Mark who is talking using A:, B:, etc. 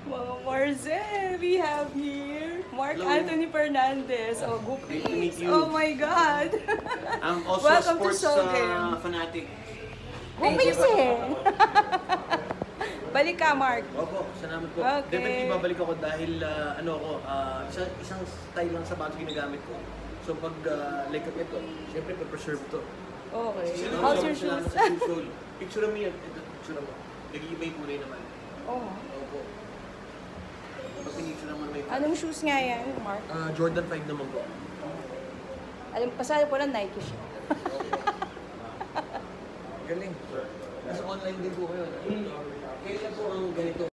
A: Mga Marcel, we have here Mark
B: Hello.
A: Anthony Fernandez. Oh,
B: Great to meet
A: guppies.
B: you.
A: Oh my God.
B: I'm also
A: Welcome
B: a
A: to
B: sports
A: Sogem.
B: fanatic.
A: Guppies eh. Balik ka, Mark.
B: Opo, salamat po.
A: Okay.
B: Definitely babalik ako dahil isang style lang sa bags ginagamit ko. So pag like ito, syempre pa-preserve to.
A: Okay.
B: Sino
A: How's
B: naman
A: your
B: salamat
A: shoes?
B: sa shoes soul. Picture mo yan. Ito, picture mo. Nag-iiba yung kulay naman.
A: Oh.
B: Opo. Pag pinicture naman may
A: Anong shoes nga yan, Mark?
B: Jordan 5 naman po.
A: Alam, pasali po lang Nike siya.
B: Galing. Nasa online din po kayo. Kailan po ang ganito?